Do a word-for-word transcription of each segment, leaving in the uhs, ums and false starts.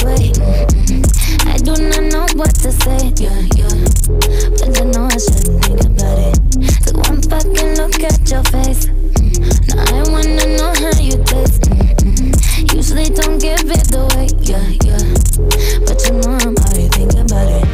way. Mm-mm. I do not know what to say, yeah, yeah. But I know I shouldn't think about it. Take one fucking look at your face. Mm. Now I wanna know how you taste. Mm-mm. Usually don't give it away, yeah, yeah. But you know I'm already thinking about it.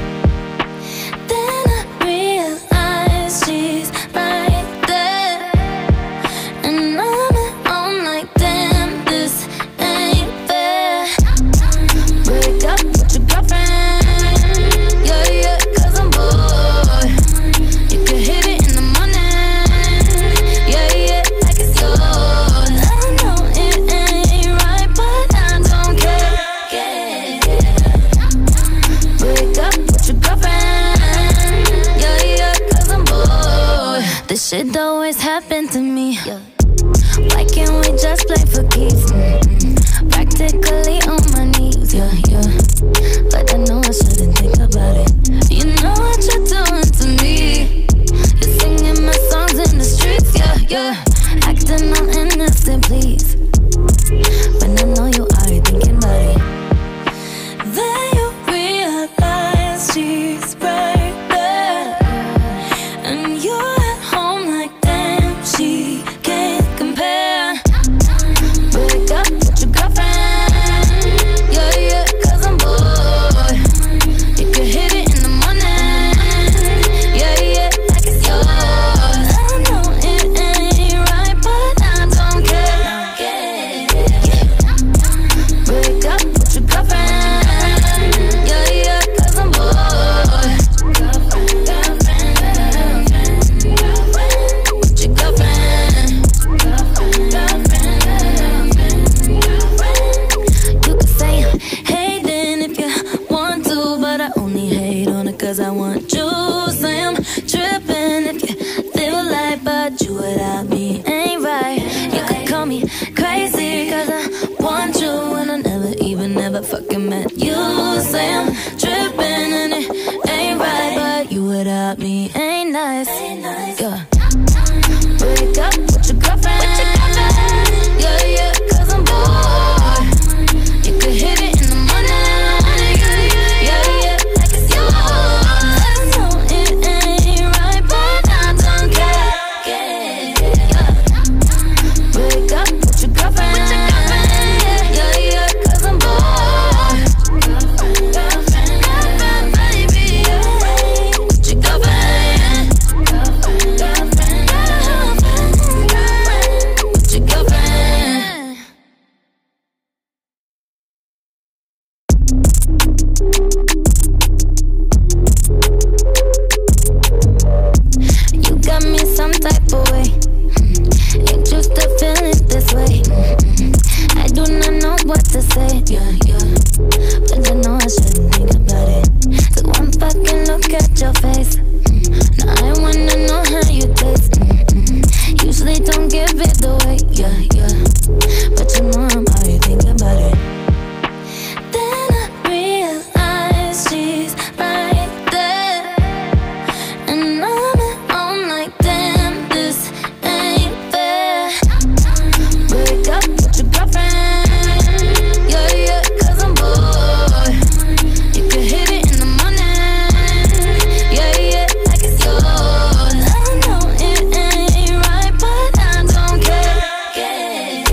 Then I realize she's right there, and I'm at home like, damn, this ain't fair. Break up with your girlfriend, yeah, yeah, cause I'm bored. You can hit it in the morning, yeah, yeah, like it's yours. I know it ain't right, but I don't care, yeah. Break up with your girlfriend, yeah, yeah, cause I'm bored. This shit always happen to me, yeah. Why can't we just play for keeps? Mm-mm. Practically on my knees, yeah, yeah. But I know I shouldn't think about it. You know what you're doing to me. You're singing my songs in the streets, yeah, yeah. Acting all innocent, please. When I know you already thinking about it. Then you realize she's right there, and you're at home like, damn, she can't compare. Break up with your girlfriend, yeah, yeah, cause I'm bored. You can hit it in the morning, yeah, yeah, like it's yours. I know it ain't right, but I don't care, yeah. Break up with your girlfriend, yeah, yeah, cause I'm bored. Girlfriend, girlfriend, girlfriend, girlfriend, with your girlfriend. Girlfriend, girlfriend, girlfriend. You can say I'm hating if you want to, but I only hate on it cause I want you. Say I'm tripping if you feel like, but you without me ain't right. You could call me crazy cause I want you, and I never even ever fucking met you. Say I'm tripping and it ain't right, but you without me ain't nice, yeah. Break up with your girlfriend, yeah, yeah, cause I'm bored. You could hit it in the morning, yeah, yeah, like it's yours. I know it ain't right, but I don't care, yeah. Break up with your girlfriend, yeah, yeah, cause I'm bored. Girlfriend, girlfriend, girlfriend, baby, yeah. With your girlfriend, girlfriend, girlfriend, girlfriend, girlfriend, with your girlfriend. You got me some type of way. Mm. Ain't used to feeling this way. Mm-mm. I do not know what to say, yeah, yeah. But I know I shouldn't think about it. Take one fucking look at your face. Mm. Now I wanna know how you taste. Mm-mm. Usually don't give it away, yeah, yeah. But you know I'm already thinking about it. Then I realize she's right there, and I'm at home like, damn, this ain't fair. Break up with your girlfriend, yeah, yeah, cause I'm bored. You can hit it in the morning, yeah, yeah, like it's yours. I know it ain't right, but I don't care, yeah.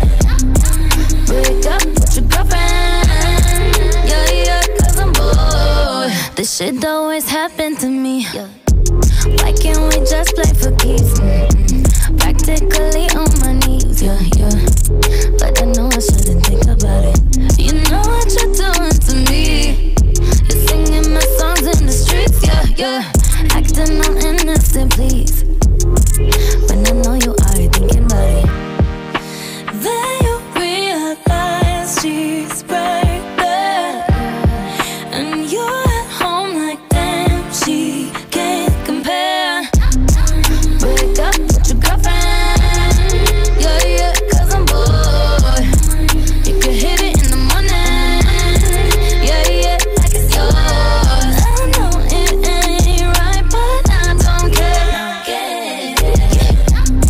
Break up with your girlfriend, yeah, yeah, cause I'm bored. This shit always happen to me, yeah. Why can't we just play for keeps? Mm-mm. Practically on my knees, yeah, yeah. But I know I shouldn't think about it. You know what you're doing to me. You're singing my songs in the streets, yeah, yeah. Acting all innocent, please. When I know you already thinking about it. Then you realize she's right there, and you're at home like, damn, she can't compare. Break up with your girlfriend, yeah, yeah, cause I'm bored. You can hit it in the morning, yeah, yeah, like it's yours. I know it ain't right, but I don't care, yeah.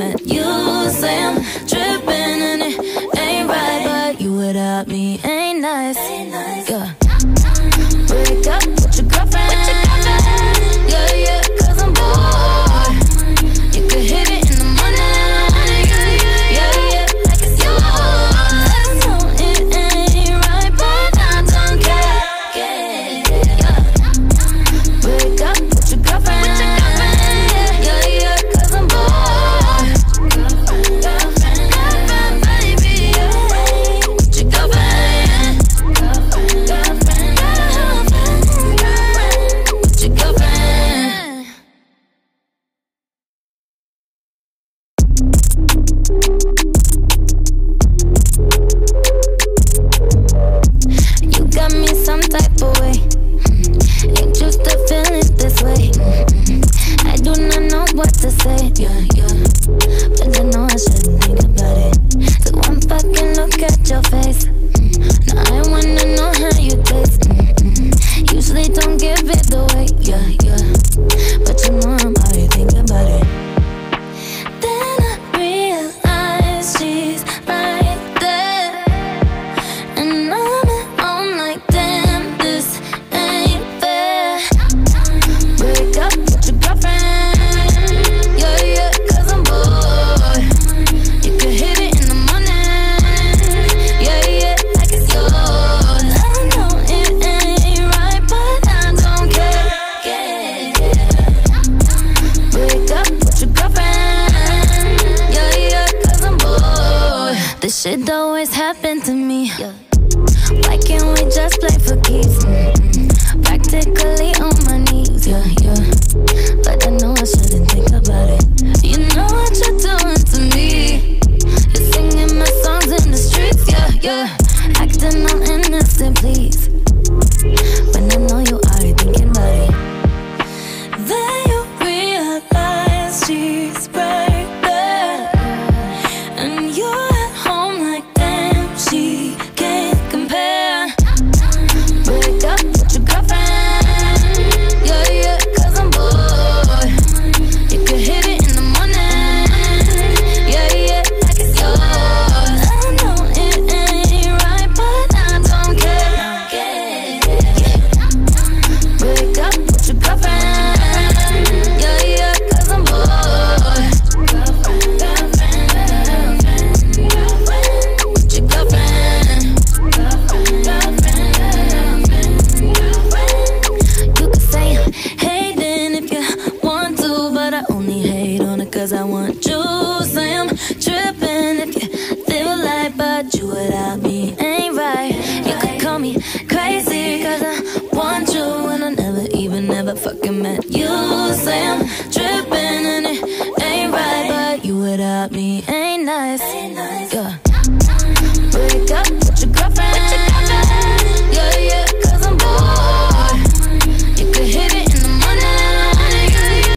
met you. Say I'm tripping and it ain't right, but you without me ain't nice. Yeah. Break up with your girlfriend. Yeah, yeah, cause I'm bored. You could hit it in the morning. Yeah, yeah, like it's yours. I know it ain't right, but I don't care. Yeah. Break up with your girlfriend. Yeah, yeah, cause I'm bored. Girlfriend, girlfriend, girlfriend, baby, yeah. With your girlfriend. Girlfriend, girlfriend, girlfriend, with your girlfriend. You got me some type of way. Ain't used to feeling this way. I do not know what to say. Yeah, yeah. But I know I shouldn't think about it. So one fucking look at your face. Now I wanna know how you taste. Usually don't give it away. Yeah, yeah. But you know I'm already thinking about it. Then I realize she's right there, and I'm at home like, damn, this ain't fair. Break up with your girlfriend. Yeah, yeah, cause I'm bored. You could hit it in the morning. Yeah, yeah, like it's yours. I know it ain't right, but I don't care. Yeah. Break up with your girlfriend. Yeah, yeah, cause I'm bored. This shit always happened to me. Yeah. Why can't we just play for keeps? Mm-mm. Practically on my knees, yeah, yeah. But I know I shouldn't think about it. You know what you're doing to me. You're singing my songs in the streets, yeah, yeah. Acting all innocent, please. When I know you already thinking about it. Then you realize she's right there, and you're at home like, damn, she can't compare. Break up with your girlfriend. Yeah, yeah, cause I'm bored. You could hit it in the morning. Yeah, yeah, like it's yours. I know it ain't right, but I don't care. Break up with your girlfriend. Yeah, yeah, cause I'm bored. Girlfriend, girlfriend, girlfriend, girlfriend, with your girlfriend. Girlfriend, girlfriend, girlfriend, girlfriend. You could say I'm hating if you want to, but I only hate on it cause I want you. Say I'm tripping if you feel like, but you without me ain't right. You could call me crazy cause I want you, and I never even never fucking met you. Say I'm